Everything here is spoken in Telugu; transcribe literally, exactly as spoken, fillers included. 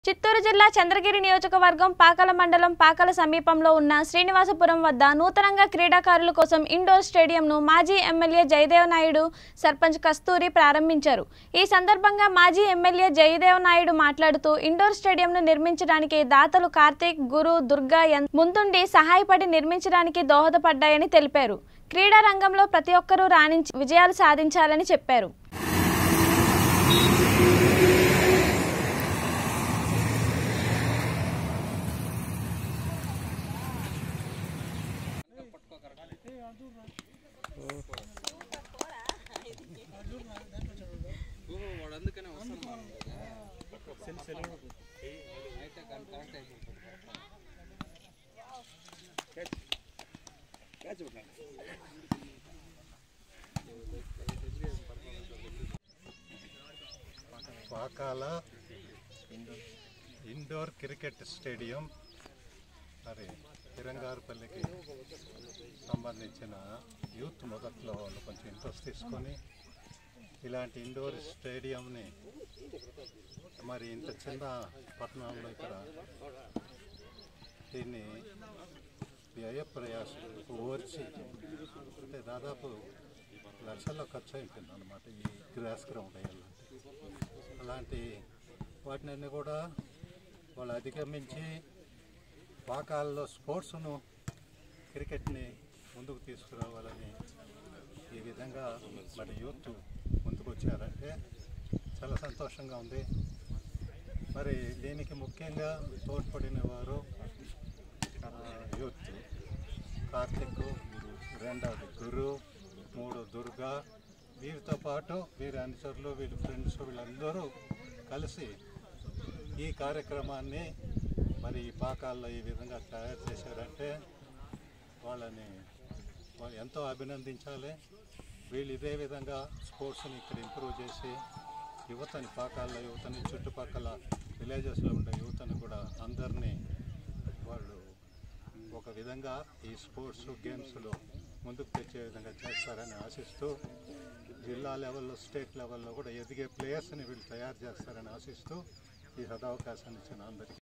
చిత్తూరు జిల్లా చంద్రగిరి నియోజకవర్గం పాకల మండలం పాకల సమీపంలో ఉన్న శ్రీనివాసపురం వద్ద నూతనంగా క్రీడాకారుల కోసం ఇండోర్ స్టేడియంను మాజీ ఎమ్మెల్యే జయదేవ్ నాయుడు సర్పంచ్ కస్తూరి ప్రారంభించారు। ఈ సందర్భంగా మాజీ ఎమ్మెల్యే జయదేవ్ నాయుడు మాట్లాడుతూ ఇండోర్ స్టేడియంను నిర్మించడానికి దాతలు కార్తీక్, గురు, దుర్గా ముందుండి సహాయపడి నిర్మించడానికి దోహదపడ్డాయని తెలిపారు। క్రీడా రంగంలో ప్రతి ఒక్కరూ రాణించి విజయాలు సాధించాలని చెప్పారు। పాకాల ఇండోర్ క్రికెట్ స్టేడియం మరి తిరంగారుపల్లికి సంబంధించిన యూత్ మొదట్లో వాళ్ళు కొంచెం ఇంట్రెస్ట్ తీసుకొని ఇలాంటి ఇండోర్ స్టేడియంని మరి ఇంత చిన్న పట్టణంలో ఇక్కడ దీన్ని వ్యయ ప్రయాసం ఓర్చి అంటే దాదాపు లక్షల్లో ఖర్చు అయిపోయింది అన్నమాట ఈ గ్రాస్ గ్రౌండ్ అయ్యాలంటే। అలాంటి వాటిని కూడా వాళ్ళు అధిగమించి పాకాల్లో స్పోర్ట్స్ను క్రికెట్ని ముందుకు తీసుకురావాలని ఈ విధంగా మరి యూత్ ముందుకు వచ్చారంటే చాలా సంతోషంగా ఉంది। మరి దీనికి ముఖ్యంగా తోడ్పడిన వారు యూత్ కార్తిక్, రెండవది గురు, మూడు దుర్గా, వీరితో పాటు వీరి అనుచరులు, వీరి ఫ్రెండ్స్ వీళ్ళందరూ కలిసి ఈ కార్యక్రమాన్ని మరి ఈ పాకాల్లో ఈ విధంగా తయారు చేశారంటే వాళ్ళని ఎంతో అభినందించాలి। వీళ్ళు ఇదే విధంగా స్పోర్ట్స్ని ఇక్కడ ఇంప్రూవ్ చేసి యువతని, పాకాల యువతని, చుట్టుపక్కల విలేజెస్లో ఉండే యువతని కూడా అందరినీ వాళ్ళు ఒక విధంగా ఈ స్పోర్ట్స్ గేమ్స్లో ముందుకు తెచ్చే విధంగా చేస్తారని ఆశిస్తూ జిల్లా లెవెల్లో, స్టేట్ లెవెల్లో కూడా ఎదిగే ప్లేయర్స్ని వీళ్ళు తయారు చేస్తారని ఆశిస్తూ ఈ సదవకాశాన్ని ఇచ్చిన అందరికీ